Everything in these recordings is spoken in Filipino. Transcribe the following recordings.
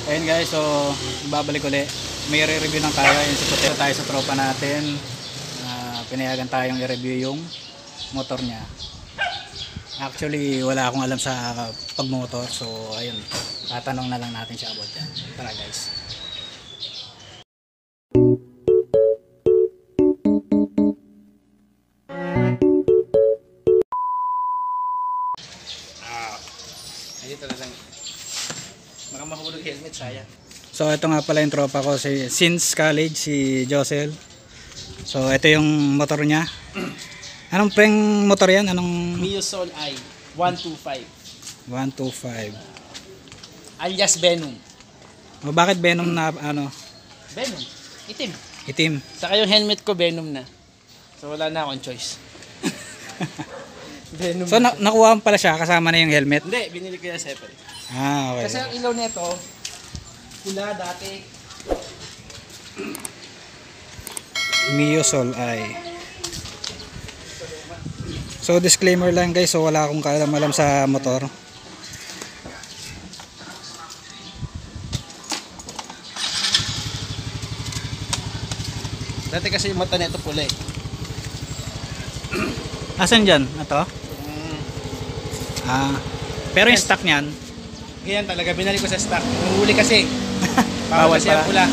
Ayun guys, so babalik ulit. May re-review ng tayo. Ayun, supportero tayo sa tropa natin. Pinayagan tayong i-review yung motor niya. Actually, wala akong alam sa pagmotor. So, ayun. Tatanong na lang natin siya about yan. Tara guys. Dito na lang. Baka mahulog helmet, sayang. So ito nga pala yung tropa ko since college, si Josel. So ito yung motor niya. Anong preng motor yan? Anong Mio Soul I 125 125? alias Venom. O bakit Venom na ano? Venom, itim. Itim. Saka yung helmet ko Venom na. So wala na akong choice. Venom. So nakuha mo pala siya kasama na yung helmet? Hindi, binili ko yung separate. Okay. Kasi ang ilaw nito pula dati. Mio Soul I. So disclaimer lang guys, so wala akong kaalam-alam sa motor. Dati kasi yung mata nito pula eh. Asan dyan? Ito? Pero yung stock niyan, Ganyan talaga, binalik ko sa stock. Nahuli kasi. Bawal Bawal kasi ang pala. pula.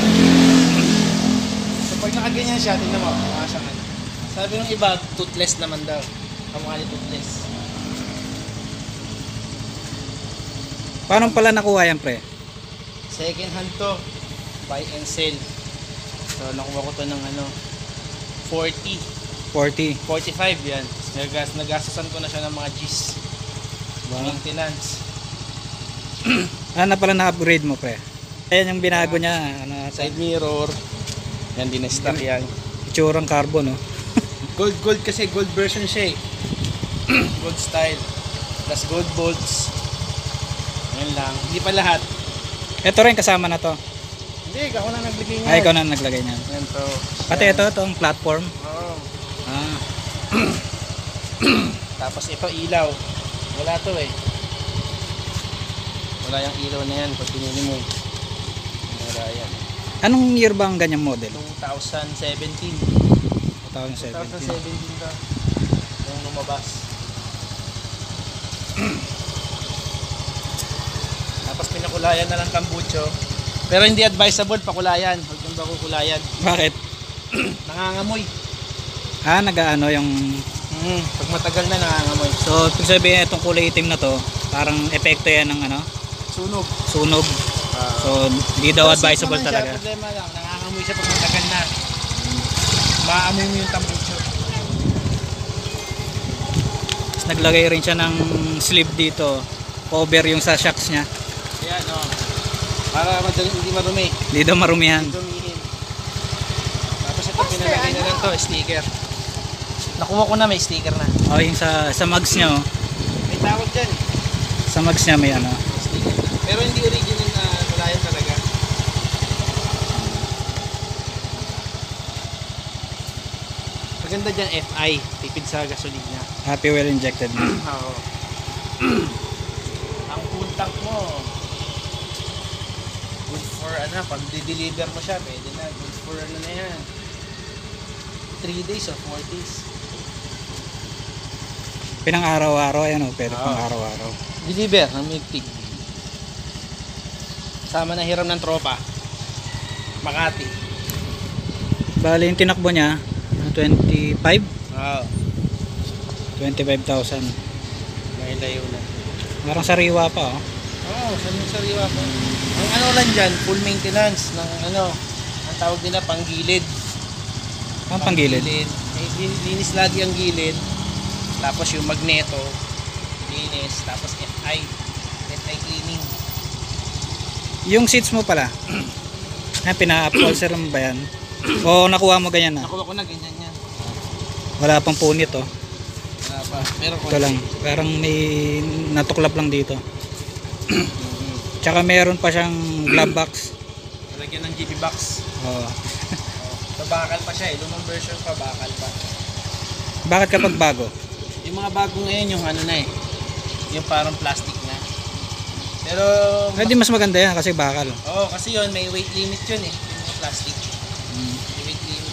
So pag nakaganyan siya, tingnan mo, makasangan. Sabi ng iba, toothless naman daw. Kamukha ni toothless. paano pala nakuha yan pre? Second hand to. Buy and sell. So nakuha ko to ng 40. 40. 45 yan. Nagastusan ko na siya ng mga G's. Wow. Maintenance. Ano na pala na-upgrade mo pre? Ayan yung binago niya, Side mirror. Yan din stock yan. itsurang carbon no? Gold kasi gold version siya eh. Gold style. Plus gold bolts. Yan lang. Hindi pa lahat. Ito rin kasama na to. Hindi, ako na naglagay niyan. Ay, ikaw na naglagay niyan. Yan to. Pati ito, itong platform. Oo. Ah, Tapos ito ilaw. Wala to eh. Wala yung ilaw na yan pag pinili mo. Wala yan. anong year ba ang ganyang model? 2017. 2017. 2017 ka. Yung lumabas. Tapos pinakulayan na lang kambucho. Pero hindi advisable pakulayan. Huwag yung bakukulayan. Bakit? Nangangamoy. Nag-ano yung... Pag matagal na nangangamoy. So, ibig sabihin itong kulay itim na to, parang epekto yan ng Sunog. sunog. So, hindi daw Pero safe advisable naman siya, talaga. problema lang. Nangangamoy siya pag matagal na. Maamoy mo yung tambucho. Tapos naglagay rin siya ng sleeve dito. Cover yung sa shocks niya. Ayan o. Para madali, hindi marumi. Hindi daw marumihan. Dumihin. Tapos ito pinalagay na lang to, sticker. Nakuha ko na, may sticker na. O, yung sa mags niya, oh. May tawag dyan. Sa mags niya may Sticker. Pero hindi original na kulayan talaga. Maganda dyan FI, tipid sa gasolina. happy well injected na. Oo. Ang full tank mo, good for pag di-deliver mo siya, pwede na. Good for na yan. 3 days or 4 days. Pinang araw-araw, ayan o, pwede Oo. pang araw-araw. Deliver ng Migtig. Sama na hiram ng tropa. Makati. Bali, yung tinakbo niya, 25? Oo. 25,000. May layo na. Parang sariwa pa, oh. Oo, sariwa pa. Ang lang dyan, full maintenance ng ang tawag nila panggilid. Ang panggilid. Linis lagi ang gilid. Tapos yung magneto, linis. Tapos FI cleaning. Yung seats mo pala, pina-upholster mo ba yan? O nakuha mo ganyan na? Nakuha ko na ganyan yan. Wala pang punit, oh. Wala pa. Meron ko Ito lang, parang may natuklap lang dito. Tsaka meron pa siyang glove box. Lagyan ng GB box. Oh. Bakal pa siya eh. Lumang version pa, bakal pa. Bakit kapag bago? Yung mga bago ngayon yung na eh. Yung parang plastic na. Pero, Eh, di mas maganda yan kasi bakal. oo, kasi yun, may weight limit yun eh. Yung mga plastic. May weight limit.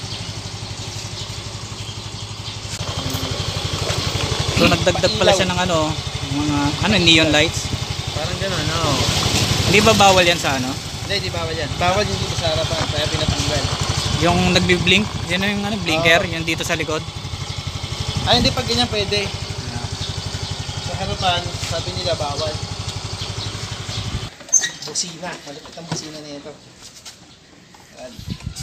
So nagdagdag pala siya ng ano, mga neon lights. Parang gano'n, oo. Hindi ba bawal yan sa ano? Hindi, di bawal yan. Bawal yung dito sa harapan, kaya pinatanggal. Yung nagbi-blink, yan yung ano, blinker, yung dito sa likod. Ay, hindi, pag ganyan pwede. Sa harapan, sabi nila bawal. Busina, malapit ang busina na ito. Yan.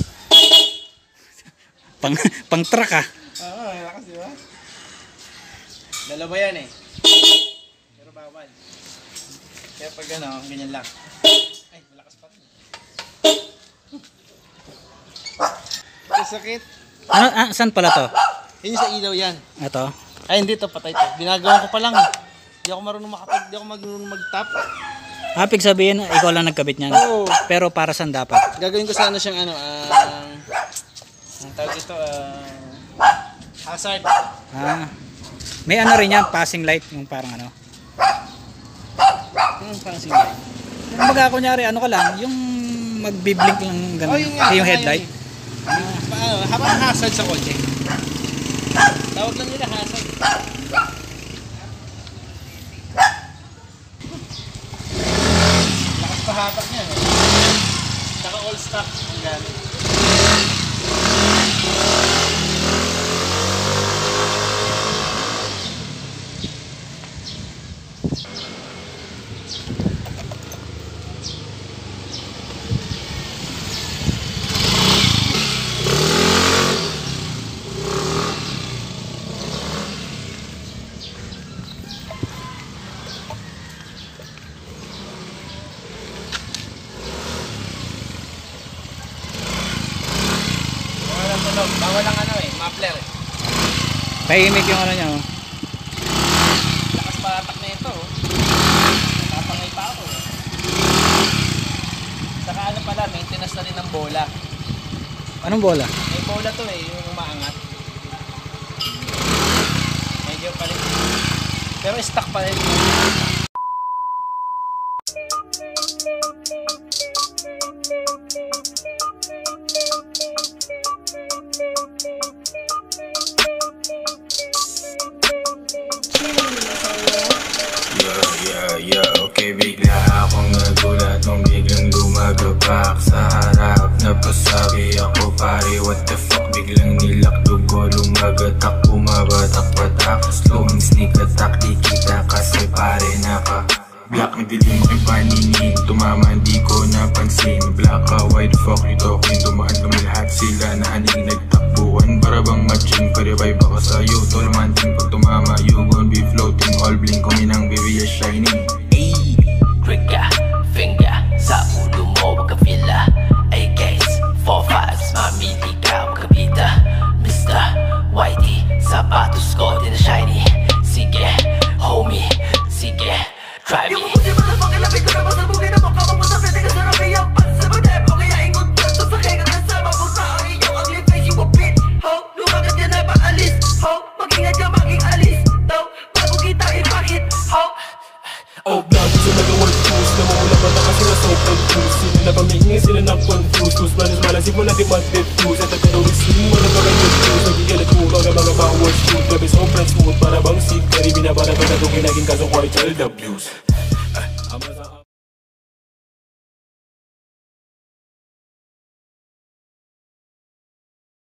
Pang truck ah. Oo, malakas di ba? Dalawa yan eh. Pero bawal. Kaya pag ano, ganyan lang. Ay, malakas pa rin. Sakit. Ano, saan pala to? Yun sa ilaw yan. Ito. Ay, hindi to, patay to. Ginagawa ko pa lang. Di ako marunong di ako marunong mag-tap. Pig sabihin, ikaw lang nagkabit niyan. Oo. Pero para saan dapat? Gagawin ko sana siyang ano, ang tawag ito, hazard. May ano rin yan, passing light, yung parang ano. Parang sila. Yung baga kunyari, ano ka lang, yung magbi-blink lang ganun. Oh, yun nga, Yung headlight. Habang hazard sa kotse. Tawag lang nila hazard. Lakas pahatak niya. No? Saka all stock ang gamit. Bawal ang ano eh, muffler eh. Tahimik yung ano niya. Oh. Lakas patak na ito. Napangay pa ako. Saka ano pala, maintenance na rin ng bola. Anong bola? May bola to eh, yung umaangat. Medyo palit. Pero stock pa rin. Okay, bigla akong nagulat nung biglang lumagapak sa harap. Napasabi ako, pare, what the fuck? Biglang nilakdog ko, lumagatak, bumabatak-batak. Slow and sneak attack, di kita kasi pare naka black, madilim aking paningin. Tumama, di ko napansin. Black ka, why the fuck you talking? Dumaan kami lahat sila na aning nagtakbuhan. Para bang matching, pa-revive ako sa'yo. Tol manting pag tumama, you gon' be floating. All blink, kuminang baby is shining. Trigger, finger, sa ulo mo magkapila. Ay guys, 4-5s, mamili ka magkapita. Mr. Whitey, sapatos ko din na shiny. Sige, homie, sige, try me. Yung puti motherfucker, lapit ko na pasabugin na mukha mo sa pwede ka sarap iyang pansabadep. O kaya ingot ka to sa kaya kasama ko sa ang iyong ugly face. You a bit, ho, lumagat yan na paalis. Ho, mag-ingat ka maging alis. Daw, bago kita ipakit, ho. Oh vlog, sila nag-work tools na mamula ba na kasi na sobrang tools. Sila na pamihingi, sila na confused. Tools malas malasig mo na di mag-defuse. At nagkatawag slim, wala ba kayo confused. Nagigalat mo ba ka mga power shoot. Grabe sobrang smooth, para bang seed. Karibina para ba na itong ginaging kasong white child abuse.